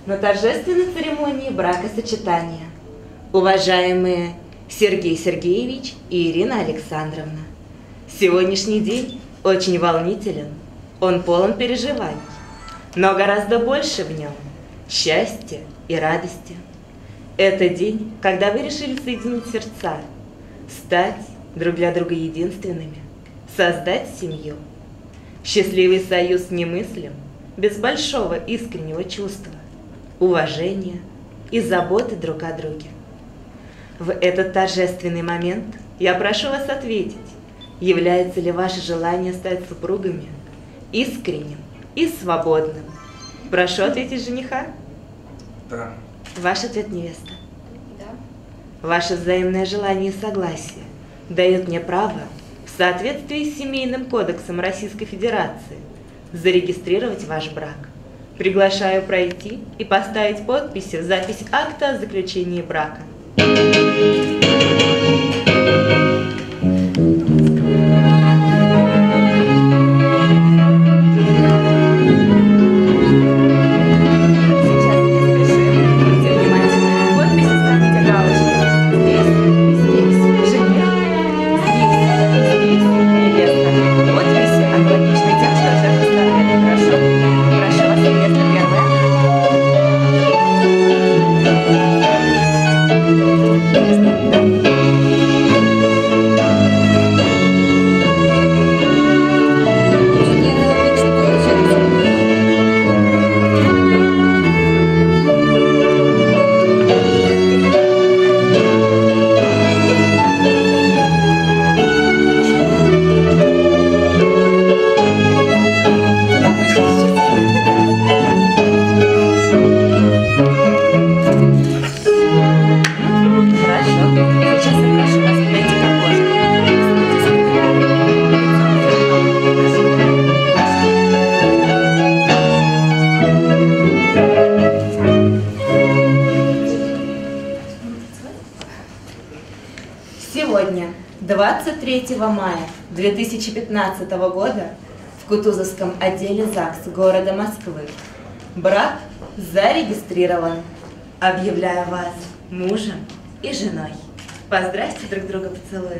на торжественной церемонии бракосочетания. Уважаемые Сергей Сергеевич и Ирина Александровна, сегодняшний день очень волнителен, он полон переживаний, но гораздо больше в нем счастья и радости. Это день, когда вы решили соединить сердца, стать друг для друга единственными, создать семью. Счастливый союз немыслим без большого искреннего чувства, уважения и заботы друг о друге. В этот торжественный момент я прошу вас ответить, является ли ваше желание стать супругами искренним и свободным. Прошу ответить жениха. Да. Ваш ответ невеста. Да. Ваше взаимное желание и согласие дает мне право в соответствии с Семейным кодексом Российской Федерации зарегистрировать ваш брак. Приглашаю пройти и поставить подписи в запись акта о заключении брака. Сегодня, 23 мая 2015 года, в Кутузовском отделе ЗАГС города Москвы брак зарегистрирован. Объявляю вас мужем и женой. Поздравьте друг друга поцелуем.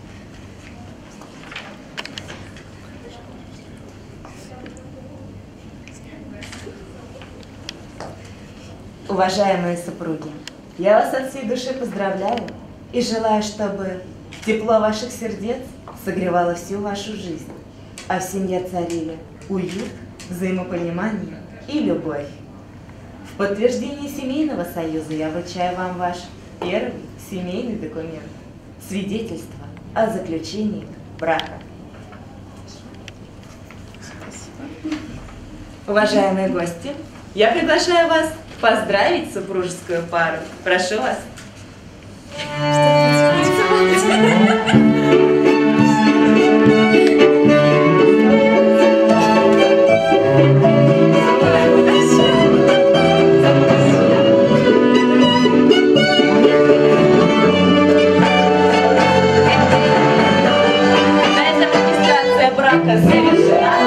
Уважаемые супруги, я вас от всей души поздравляю и желаю, чтобы тепло ваших сердец согревало всю вашу жизнь, а в семье царили уют, взаимопонимание и любовь. В подтверждение семейного союза я вручаю вам ваш первый семейный документ – свидетельство о заключении брака. Уважаемые гости, я приглашаю вас поздравить супружескую пару. Прошу вас. На этом регистрация брака завершена.